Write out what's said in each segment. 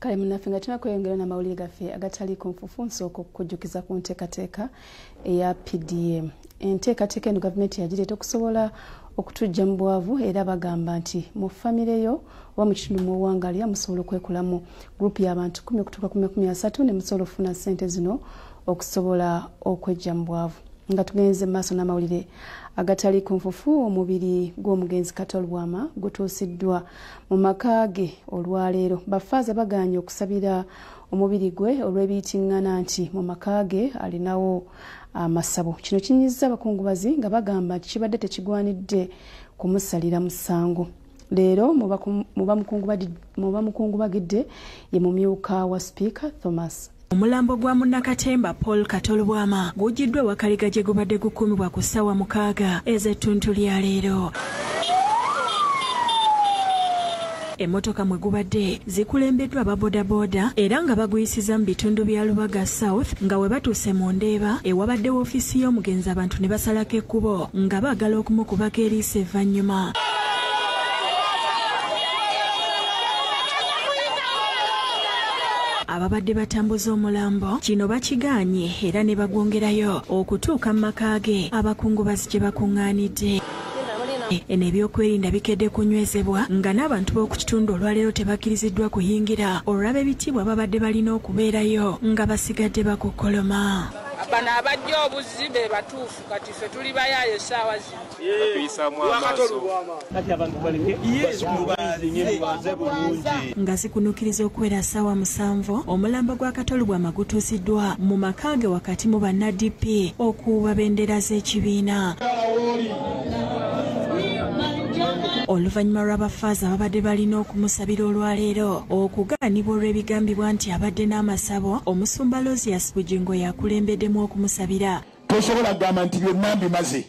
kale munafinga tunakweyongera na mawulire gaffe agatali ku nfufunso okujjukiza ku nteekateeka eya PDM. Enteekateeka eno gavumenti yagireeta okusobola okutujja mu bwavu era bagamba nti mu famire yo oba mu kitundu mu Wangalya musobola okwekulamu gurupu y'abantu 10 okutuuka ku 30 ne musobola okufuna ssente zino okusobola okwejja mu bwavu. Nga tugenze mu maaso n'amawulire agatali ku nfufu, omubiri gw'omugenzi Katol Bwama gutuusiddwa mu maka ge olwaleero. Bafaaza baganye okusabira omubiri gwe olw'ebiyitingana nti mu maka ge alinawo amasabo. Kino kinyizza abakungubazi nga bagamba nti kibadde tekigwanidde kumusalira musango. Leero muba mukungubagidde ye mumyuka wa Speaker Thomas. Omulambo gwa Munnakatemba Paul Katol Bwama gujjiddwa wakaliga gye gubadde gukumibwa ku ssaawa 6 ez'ettuntu lya leero. Emmotoka mwe gubadde zikulembeddwa ababodaboda era nga baguyisiza mu bitundu bya Lubaga South nga we batuuse mu Ndeeba ewabadde woofiisi y'omugenzi abantu ne basalako ekkubo nga baagala okumukubako eriiso evvannyuma. Ababadde batambuza omulambo kino bakiganye era ne bagwongerayo okutuuka mu maka ge abakungubazi gye bakuŋŋaanidde. Eno ebyokwerinda bikedde kunywezebwa nga n'abantu b'oku kitundu olwaleero tebakkiriziddwa kuyingira olw'aba ebitiibwa babadde balina okubeerayo nga basigadde bakukoloma. Bano abajja obuzzi be batuufu kati ffe tuli bayaayo essaawa zino. Nga zikunukiriza okuwera ssaawa 7 omulambo gwa Katol Bwama gutuusiddwa mu maka ge wakati mu banna-DP okuwuba bendera z'ekibiina. Oluvannyuma lw'abafaaza ababadde balina okumusabira olwaleero okugaanibwa olw'ebigambibwa nti abadde n'amasabo, omusumba Losias Bugingo yakulembeddemu okumusabira. Tosobola kugamba nti byonna mbimaze.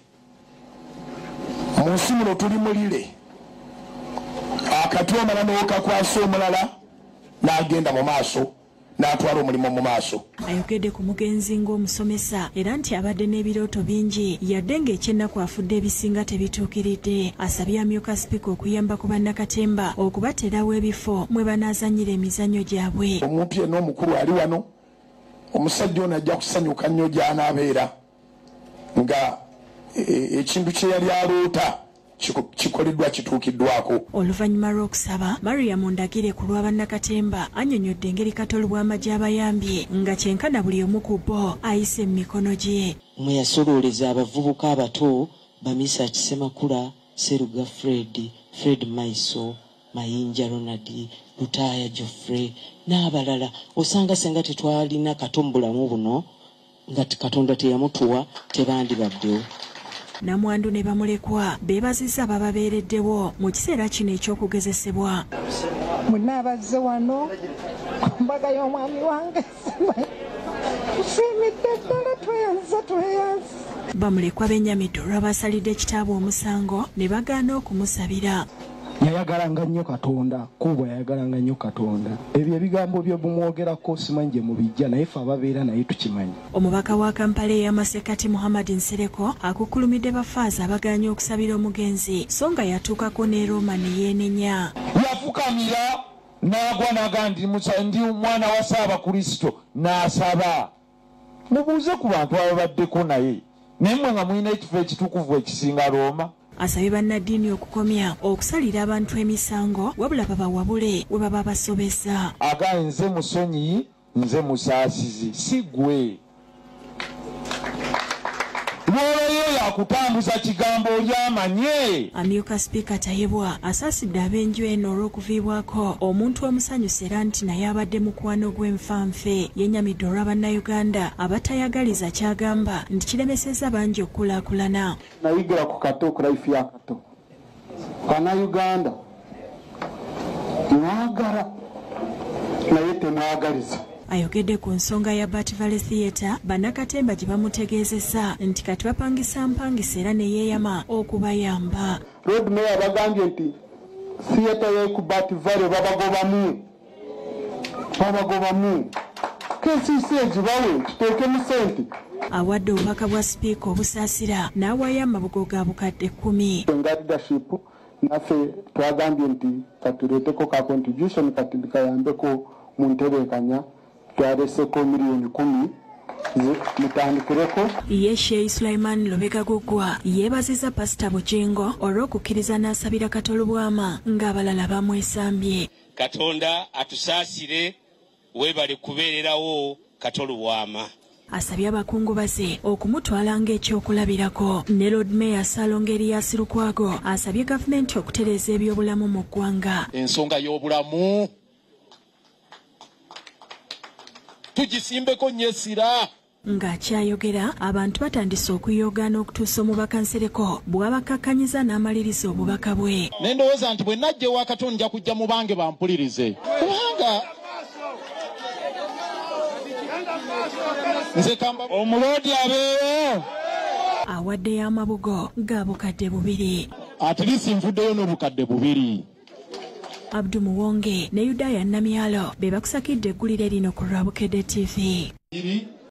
Mu nsi muno tuli mulire. Akati omala n'okakwasa omulala n'agenda mu maaso n'atwala omulimu mu maaso. Ayogedde ku mugenzi ng'omusomesa era nti abadde n'ebirooto bingi yadde ng'ekyennaku afudde ebisinga tebituukiridde. Asabye amyuka Sipiika okuyamba ku bannakatemba okubateerawo ebifo mwe banaazannyira emizannyo gyabwe. Omuntu yenna omukulu ali wano, omusajja ono ajja kusanyuka nnyo gy'anaabeera nga ekintu kye yali aloota kikoleddwa kituukiddwako. Oluvannyuma lw'okusaba, Mariam Ndagire ku lwa bannakatemba annyonnyodde engeri Katol Bwama gy'abayambye nga kyenkana buli omu ku bo ayise mu mikono gye. Mwe yasolooleza abavubuka abato Bamisa Kisemakula, Seruga Fred Maiso, Mayinja Ronald, Lutaya Geoffrey n'abalala. Osanga senga tetwalina Kato mu bulamu buno nga Katonda teyamutuwa tebandibaddewo. Namwandu ne bamulekwa beebazizza bababeereddewo mu kiseera kino eky'okugezesebwa. Munaabazze wano ku mbaga y'omwami wange tusiimidde ddala tweyanza. Bamulekwa Benyamidde olw'abasalidde ekitaabu omusango ne bagaana okumusabira. Yayagalanga nnyo Katonda, kuba yayagalanga nnyo Katonda. Ebyo ebigambo bye bumwogerako simanyi gye mubijja naye ffe ababeera naye tukimanyi. Omubaka wa Kampala ey'Amasekati Muhammad Nsereko akukulumidde bafaaza abagaanye okusabira omugenzi so nga yatuukako ne Roma ne yeenenya. Yafukamira n'agwa n'agamba ndi mwana wa Ssaabakristo n'asaba. Mubuuze ku bantu ababaddeko naye naye mmwe nga mulina ekifo ekitukuvu ekisinga Roma. Asabye bannaddiini okukomya okusalira abantu emisango wabula babawabule we baba basobeza. Agaye nze musonyi, nze musaasizi, si ggwe. Lwolwayo yakutambuza kigambo olyamanye. Amyuka Sipiika Tayebwa asaasidde ab'enju eno olw'okuviibwako omuntu omusanyusa era nti naye abadde mukwano gw'enfanfe. Yennyamidde olwa bannayuganda abatayagaliza kyagamba nti kiremesezza bangi okukulaakulana. Nayigira ku Kato ku life ya Kato. Bannayuganda mwagala naye temwagaliza. Ayogedde ku nsonga ya Bat Valley Theatre bannakatemba gye bamutegeezesa nti kati bapangisa mpangisa era ne yeeyama okubayamba. Road Mayor bagambye nti theatre ye ku Bat Valley babagobamu. KCC egibawe tuteekemu ssente. Awadde obubaka bwa Sipiika obusaasira n'awaayo amabugo ga bukadde 10. Nga leadership naffe twagambye nti katuleeteko ka contribution kati kayambeko mu ntebeekanya twaleseko miliyoni 10 mutandikireko. Ye Sheikh Sulaiman Lubega Gugwa yeebaziza Pastor Bujengo olw'okukkiriza n'asabira Katolo Bwama ng'abalala bamwesambye. Katonda atusaasire webale kubeererawo Katolo Bwama. Asabye abakungubaze okumutwala ng'ekyokulabirako. Ne Lord Mayor Salongerias Lukwago asabye gavumenti okutereeza ebyobulamu mu ggwanga. Ensonga y'obulamu tugisimbeko nyesira. Ng'akyayogera abantu batandise okuyogaana okutuusa omubaka Nsereko bw'abakakkanyiza n'amaliriza obubaka bwe. Ne ndowooza nti bwe najja ewa Katonda nja kujja mu bange bampulirize. Kubanga nze kamba omulodi abeewo. Awaddeyo amabugo ga bukadde 2. At least nvuddeyo n'obukadde 2. Abdu Muwonge ne Yudaya Namyalo be bakusakidde eggulire lino ku Rwabukedde TV.